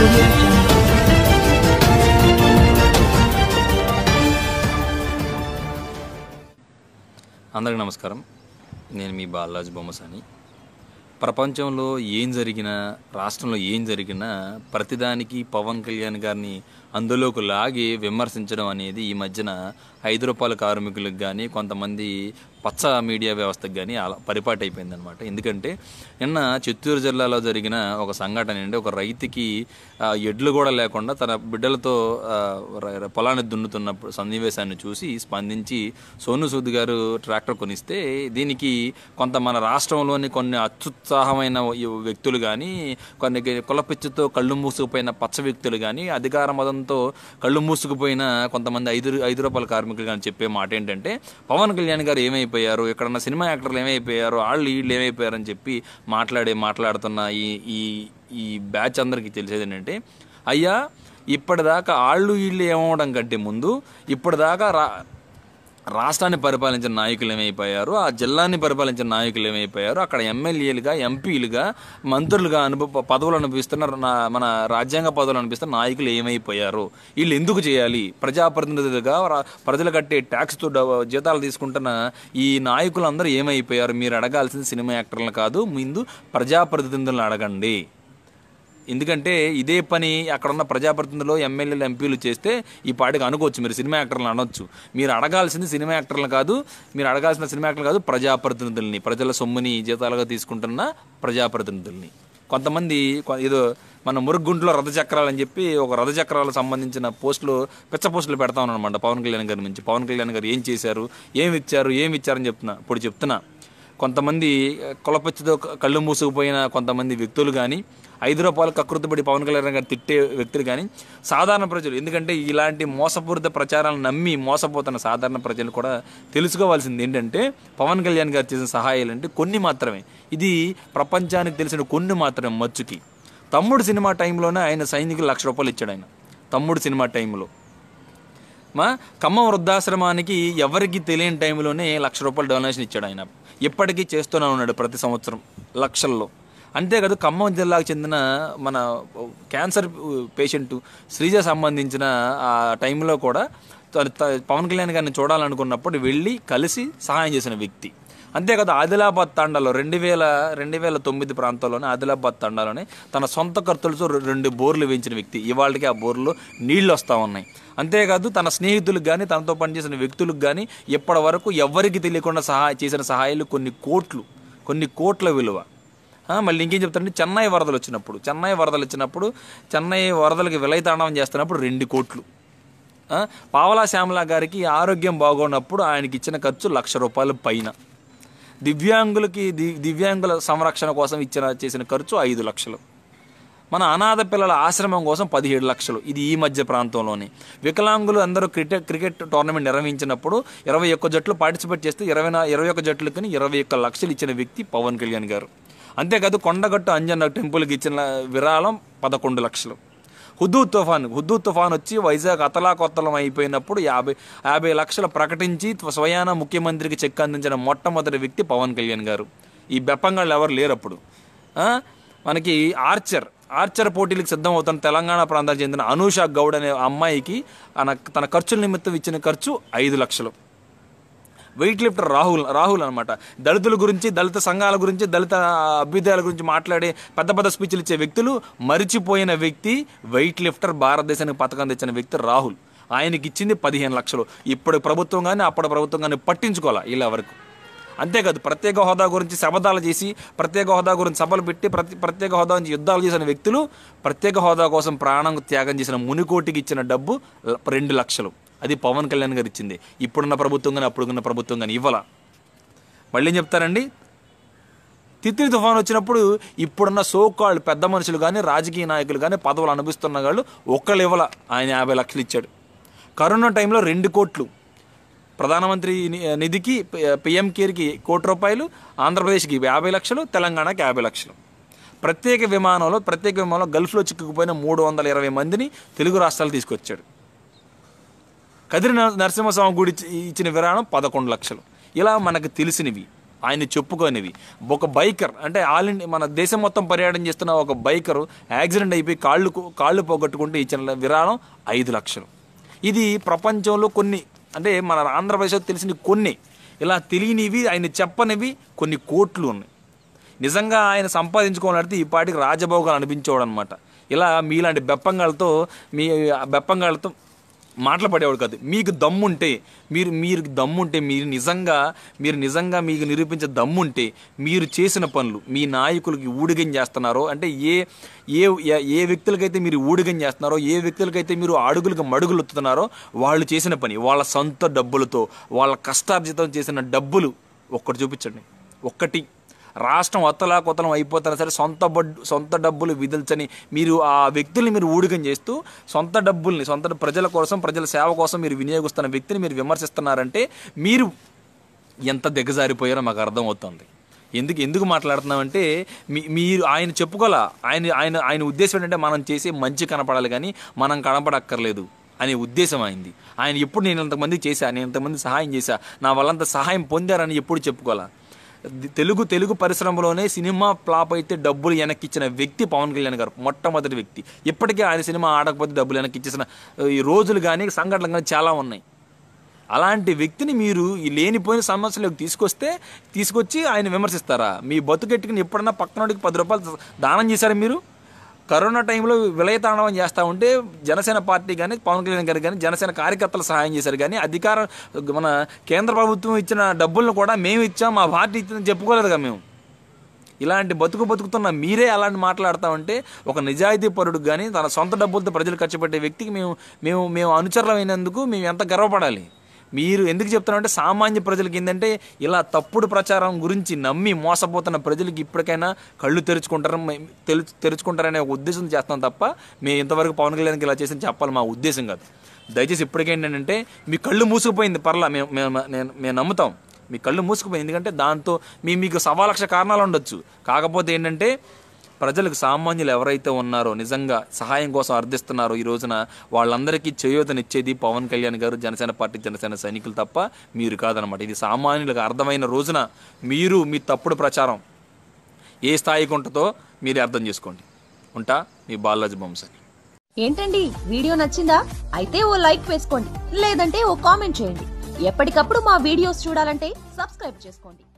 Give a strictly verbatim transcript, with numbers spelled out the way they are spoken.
audio jungle. అందరికీ నమస్కారం. నేను మీ బాలరాజు బొమ్మసాని. ప్రపంచంలో ఏం జరిగినా, రాష్ట్రంలో ఏం జరిగినా ప్రతిదానికి పవన్ కళ్యాణ్ గారిని అందులోకి లాగి విమర్శించడం అనేది ఈ మధ్యన ఐదు రూపాయల కార్మికులకు కానీ కొంతమంది పచ్చ మీడియా వ్యవస్థకు కానీ అలా పరిపాటి అయిపోయిందనమాట. ఎందుకంటే నిన్న చిత్తూరు జిల్లాలో జరిగిన ఒక సంఘటన అండి. ఒక రైతుకి ఎడ్లు కూడా లేకుండా తన బిడ్డలతో పొలాన్ని దున్నుతున్న సన్నివేశాన్ని చూసి స్పందించి సోను సూద్ గారు ట్రాక్టర్ కొనిస్తే దీనికి కొంత మన రాష్ట్రంలోని కొన్ని అత్యుత్సాహమైన వ్యక్తులు కానీ, కొన్ని కులపిచ్చితో కళ్ళు మూసుకుపోయిన పచ్చ వ్యక్తులు కానీ, అధికార మదంతో కళ్ళు మూసుకుపోయిన కొంతమంది ఐదు ఐదు రూపాయల కార్మికులు కానీ చెప్పే మాట ఏంటంటే పవన్ కళ్యాణ్ గారు ఏమైపోయారు, ఇక్కడ సినిమా యాక్టర్లు ఏమైపోయారు, వాళ్ళు వీళ్ళు ఏమైపోయారు అని చెప్పి మాట్లాడే మాట్లాడుతున్న ఈ ఈ ఈ బ్యాచ్ అందరికీ తెలిసేది ఏంటంటే, అయ్యా ఇప్పటిదాకా వాళ్ళు వీళ్ళు ఏమవడం కంటే ముందు ఇప్పటిదాకా రా రాష్ట్రాన్ని పరిపాలించిన నాయకులు ఏమైపోయారు, ఆ జిల్లాని పరిపాలించిన నాయకులు ఏమైపోయారు, అక్కడ ఎమ్మెల్యేలుగా, ఎంపీలుగా, మంత్రులుగా అనుభవ పదవులు అనిపిస్తున్న మన రాజ్యాంగ పదవులు అనిపిస్తున్న నాయకులు ఏమైపోయారు, వీళ్ళు ఎందుకు చేయాలి, ప్రజాప్రతినిధులుగా ప్రజలు కట్టే ట్యాక్స్తో జీతాలు తీసుకుంటున్న ఈ నాయకులందరూ ఏమైపోయారు, మీరు అడగాల్సింది సినిమా యాక్టర్లను కాదు, ముందు ప్రజాప్రతినిధులను అడగండి. ఎందుకంటే ఇదే పని అక్కడున్న ప్రజాప్రతినిధులు, ఎమ్మెల్యేలు, ఎంపీలు చేస్తే ఈ పాటికి అనుకోవచ్చు, మీరు సినిమా యాక్టర్లను అనొచ్చు. మీరు అడగాల్సింది సినిమా యాక్టర్లు కాదు, మీరు అడగాల్సిన సినిమా యాక్టర్లు కాదు, ప్రజాప్రతినిధుల్ని, ప్రజల సొమ్ముని జీతాలుగా తీసుకుంటున్న ప్రజాప్రతినిధుల్ని. కొంతమంది ఏదో మన మురుగుంట్లో రథచక్రాలు అని చెప్పి ఒక రథచక్రాలకు సంబంధించిన పోస్టులు, పిచ్చ పోస్టులు పెడతా ఉన్నానమాట పవన్ కళ్యాణ్ గారి నుంచి. పవన్ కళ్యాణ్ గారు ఏం చేశారు, ఏమి ఇచ్చారు, ఏమి ఇచ్చారని చెప్తున్నా. ఇప్పుడు చెప్తున్నా, కొంతమంది కులపచ్చితో కళ్ళు మూసుకుపోయిన కొంతమంది వ్యక్తులు కానీ, ఐదు రూపాయలు కకృతిపడి పవన్ కళ్యాణ్ గారు తిట్టే వ్యక్తులు కానీ, సాధారణ ప్రజలు, ఎందుకంటే ఇలాంటి మోసపూరిత ప్రచారాలను నమ్మి మోసపోతున్న సాధారణ ప్రజలు కూడా తెలుసుకోవాల్సింది ఏంటంటే, పవన్ కళ్యాణ్ గారు చేసిన సహాయాలు అంటే కొన్ని మాత్రమే. ఇది ప్రపంచానికి తెలిసిన కొన్ని మాత్రమే. మచ్చుకి తమ్ముడు సినిమా టైంలోనే ఆయన సైనికులు లక్ష రూపాయలు ఇచ్చాడు. ఆయన తమ్ముడు సినిమా టైంలో మా ఖమ్మం వృద్ధాశ్రమానికి ఎవరికి తెలియని టైంలోనే లక్ష రూపాయలు డొనేషన్ ఇచ్చాడు. ఆయన ఎప్పటికీ చేస్తూనే ఉన్నాడు, ప్రతి సంవత్సరం లక్షల్లో. అంతేకాదు, ఖమ్మం జిల్లాకు చెందిన మన క్యాన్సర్ పేషెంట్ శ్రీజ సంబంధించిన ఆ టైంలో కూడా పవన్ కళ్యాణ్ గారిని చూడాలనుకున్నప్పుడు వెళ్ళి కలిసి సహాయం చేసిన వ్యక్తి. అంతేకాదు, ఆదిలాబాద్ తాండాలో రెండు వేల రెండు వేల తొమ్మిది ప్రాంతాల్లోనే ఆదిలాబాద్ తాండాలోనే తన సొంత ఖర్చులతో రెండు బోర్లు వేయించిన వ్యక్తి. ఇవాళకి ఆ బోర్లో నీళ్లు వస్తూ ఉన్నాయి. అంతేకాదు, తన స్నేహితులకు కానీ, తనతో పనిచేసిన వ్యక్తులకు కానీ ఇప్పటి వరకు ఎవరికి తెలియకుండా సహాయ చేసిన సహాయాలు కొన్ని కోట్లు కొన్ని కోట్ల విలువ. మళ్ళీ ఇంకేం చెప్తారంటే, చెన్నై వరదలు వచ్చినప్పుడు చెన్నై వరదలు వచ్చినప్పుడు చెన్నై వరదలకి విలయతాండవం చేస్తున్నప్పుడు రెండు కోట్లు. పావలా శ్యామల గారికి ఆరోగ్యం బాగున్నప్పుడు ఆయనకి ఇచ్చిన ఖర్చు లక్ష రూపాయల పైన. దివ్యాంగులకి దివ్యాంగుల సంరక్షణ కోసం ఇచ్చిన చేసిన ఖర్చు ఐదు లక్షలు. మన అనాథ పిల్లల ఆశ్రమం కోసం పదిహేడు లక్షలు. ఇది ఈ మధ్య ప్రాంతంలోనే. వికలాంగులు అందరూ క్రికెట్ క్రికెట్ టోర్నమెంట్ నిర్వహించినప్పుడు ఇరవై ఒక్క జట్లు పార్టిసిపేట్ చేస్తే ఇరవై ఇరవై ఒక్క జట్లకి ఇరవై ఒక్క లక్షలు ఇచ్చిన వ్యక్తి పవన్ కళ్యాణ్ గారు. అంతేకాదు, కొండగట్టు అంజన్న టెంపుల్కి ఇచ్చిన విరాళం పదకొండు లక్షలు. హుద్దూ తుఫాన్ హుద్దూ తుఫాన్ వచ్చి వైజాగ్ అతలాకొత్తలం అయిపోయినప్పుడు యాభై యాభై లక్షలు ప్రకటించి స్వయాన ముఖ్యమంత్రికి చెక్ అందించిన మొట్టమొదటి వ్యక్తి పవన్ కళ్యాణ్ గారు. ఈ బెప్పంగాళ్ళు ఎవరు లేరు అప్పుడు. మనకి ఆర్చర్ ఆర్చర్ పోటీలకు సిద్ధం అవుతున్న తెలంగాణ ప్రాంతానికి చెందిన అనూష గౌడ్ అనే అమ్మాయికి తన తన ఖర్చుల నిమిత్తం ఇచ్చిన ఖర్చు ఐదు లక్షలు. వెయిట్ లిఫ్టర్ రాహుల్ రాహుల్ అనమాట. దళితుల గురించి, దళిత సంఘాల గురించి, దళిత అభ్యుదయాల గురించి మాట్లాడే పెద్ద పెద్ద స్పీచ్లు ఇచ్చే వ్యక్తులు మరిచిపోయిన వ్యక్తి వెయిట్ లిఫ్టర్, భారతదేశానికి పథకం తెచ్చిన వ్యక్తి రాహుల్. ఆయనకి ఇచ్చింది పదిహేను లక్షలు. ఇప్పుడు ప్రభుత్వం కానీ అప్పటి ప్రభుత్వం కానీ పట్టించుకోవాలి ఇలా వరకు. అంతేకాదు, ప్రత్యేక హోదా గురించి శపథాలు చేసి, ప్రత్యేక హోదా గురించి సభలు పెట్టి, ప్రతి ప్రత్యేక హోదా నుంచి యుద్ధాలు చేసిన వ్యక్తులు ప్రత్యేక హోదా కోసం ప్రాణం త్యాగం చేసిన మునికోటికి ఇచ్చిన డబ్బు రెండు లక్షలు. అది పవన్ కళ్యాణ్ గారు ఇచ్చింది. ఇప్పుడున్న ప్రభుత్వం కానీ అప్పుడున్న ప్రభుత్వం కానీ ఇవ్వాల. మళ్ళీ ఏం చెప్తారండి, తిత్లీ తుఫాన్ వచ్చినప్పుడు ఇప్పుడున్న సోకాళ్ళు పెద్ద మనుషులు కానీ, రాజకీయ నాయకులు కానీ, పదవులు అనుభవిస్తున్న వాళ్ళు ఒక్కళ్ళు ఇవ్వాల. ఆయన యాభై లక్షలు ఇచ్చాడు. కరోనా టైంలో రెండు కోట్లు ప్రధానమంత్రి నిధికి, పిఎం కేర్కి కోటి రూపాయలు, ఆంధ్రప్రదేశ్కి యాభై లక్షలు, తెలంగాణకి యాభై లక్షలు. ప్రత్యేక విమానంలో ప్రత్యేక విమానంలో గల్ఫ్లో చిక్కుకుపోయిన మూడు వందల ఇరవై మందిని తెలుగు రాష్ట్రాలు తీసుకొచ్చాడు. కదిరి నరసింహస్వామి గుడి ఇచ్చిన విరాళం పదకొండు లక్షలు. ఇలా మనకు తెలిసినవి ఆయన చెప్పుకోనివి. ఒక బైకర్ అంటే ఆల్ ఇండియా మన దేశం మొత్తం పర్యటన చేస్తున్న ఒక బైకరు యాక్సిడెంట్ అయిపోయి కాళ్ళు కాళ్ళు పోగొట్టుకుంటే ఇచ్చిన విరాళం ఐదు లక్షలు. ఇది ప్రపంచంలో కొన్ని అంటే మన ఆంధ్రప్రదేశ్లో తెలిసిన కొన్ని, ఇలా తెలియనివి ఆయన చెప్పనివి కొన్ని కోట్లు ఉన్నాయి. నిజంగా ఆయన సంపాదించుకోవాలంటే ఈ పాటికి రాజభోగాలు అనిపించేవాడు అనమాట. ఇలా మీలాంటి బెప్పంగాళ్ళతో మీ బెప్పంగాళ్ళతో మాటలు పడేవాడు కాదు. మీకు దమ్ముంటే మీరు మీరు దమ్ముంటే మీరు నిజంగా మీరు నిజంగా మీకు నిరూపించే దమ్ముంటే మీరు చేసిన పనులు మీ నాయకులకి ఊడిగం చేస్తున్నారో అంటే ఏ ఏ ఏ వ్యక్తులకైతే మీరు ఊడిగం చేస్తున్నారో, ఏ వ్యక్తులకైతే మీరు అడుగులకు మడుగులు ఎత్తుతున్నారో వాళ్ళు చేసిన పని, వాళ్ళ సొంత డబ్బులతో వాళ్ళ కష్టార్జితం చేసిన డబ్బులు ఒక్కటి చూపించండి. ఒక్కటి రాష్ట్రం అత్తలా కొత్తలం అయిపోతారా సరే సొంత బడ్డు సొంత డబ్బులు విదిల్చని మీరు ఆ వ్యక్తుల్ని మీరు ఊడిగం చేస్తూ సొంత డబ్బుల్ని సొంత ప్రజల కోసం ప్రజల సేవ కోసం మీరు వినియోగిస్తున్న వ్యక్తిని మీరు విమర్శిస్తున్నారంటే మీరు ఎంత దిగజారిపోయారో మాకు అర్థమవుతుంది. ఎందుకు ఎందుకు మాట్లాడుతున్నామంటే మీ మీరు ఆయన చెప్పుకోవాలా, ఆయన ఆయన ఆయన ఉద్దేశం ఏంటంటే మనం చేసే మంచి కనపడాలి కానీ మనం కనపడక్కర్లేదు అనే ఉద్దేశం అయింది. ఆయన ఎప్పుడు నేను ఇంతమంది చేశా, నేను ఇంతమంది సహాయం చేశా, నా వాళ్ళంతా సహాయం పొందారని ఎప్పుడు చెప్పుకోవాలా. తెలుగు తెలుగు పరిశ్రమలోనే సినిమా ఫ్లాప్ అయితే డబ్బులు వెనక్కిచ్చిన వ్యక్తి పవన్ కళ్యాణ్ గారు, మొట్టమొదటి వ్యక్తి. ఇప్పటికే ఆయన సినిమా ఆడకపోతే డబ్బులు వెనక్కిచ్చేసిన ఈ రోజులు కానీ సంఘటనలు కానీ చాలా ఉన్నాయి. అలాంటి వ్యక్తిని మీరు ఈ లేనిపోయిన సమస్యలకు తీసుకొస్తే తీసుకొచ్చి ఆయన విమర్శిస్తారా? మీ బతుకెట్టుకుని ఎప్పుడన్నా పక్కనోడికి పది రూపాయలు దానం చేశారా మీరు? కరోనా టైంలో విలయతాండవం చేస్తూ ఉంటే జనసేన పార్టీ కానీ పవన్ కళ్యాణ్ గారు కానీ జనసేన కార్యకర్తలు సహాయం చేశారు కానీ అధికారం మన కేంద్ర ప్రభుత్వం ఇచ్చిన డబ్బులను కూడా మేము ఇచ్చాం, మా పార్టీ ఇచ్చిందని చెప్పుకోలేదుగా మేము. ఇలాంటి బతుకు బతుకుతున్న మీరే అలాంటి మాట్లాడతామంటే ఒక నిజాయితీ పరుడు కానీ తన సొంత డబ్బులతో ప్రజలు ఖర్చు పెట్టే వ్యక్తికి మేము మేము మేము అనుచరులమైనందుకు మేము ఎంత గర్వపడాలి. మీరు ఎందుకు చెప్తున్నారంటే సామాన్య ప్రజలకి ఏంటంటే ఇలా తప్పుడు ప్రచారం గురించి నమ్మి మోసపోతున్న ప్రజలకి ఇప్పటికైనా కళ్ళు తెరుచుకుంటారు తెలు తెరుచుకుంటారనే ఒక ఉద్దేశం చేస్తాం తప్ప మేము ఇంతవరకు పవన్ కళ్యాణ్కి ఇలా చేసి చెప్పాలి మా ఉద్దేశం కాదు. దయచేసి ఇప్పటికేంటంటే మీ కళ్ళు మూసుకుపోయింది పర్లా మేము మేము నేను మేము నమ్ముతాం మీ కళ్ళు మూసుకుపోయింది. ఎందుకంటే దాంతో మీ మీకు సవా లక్ష కారణాలు ఉండొచ్చు. కాకపోతే ఏంటంటే ప్రజలకు సామాన్యులు ఎవరైతే ఉన్నారో నిజంగా సహాయం కోసం అర్థిస్తున్నారో ఈ రోజున వాళ్ళందరికీ చేయూతనిచ్చేది పవన్ కళ్యాణ్ గారు, జనసేన పార్టీ జనసేన సైనికులు తప్ప మీరు కాదనమాట. ఇది సామాన్యులకు అర్థమైన రోజున మీరు మీ తప్పుడు ప్రచారం ఏ స్థాయికి ఉంటుందో మీరే అర్థం చేసుకోండి. ఉంటా మీ బాలాజీ బొమ్మసాని. ఏంటండి వీడియో నచ్చిందా? అయితే ఓ లైక్ వేసుకోండి, లేదంటే ఓ కామెంట్ చేయండి. ఎప్పటికప్పుడు మా వీడియోస్ చూడాలంటే సబ్స్క్రైబ్ చేసుకోండి.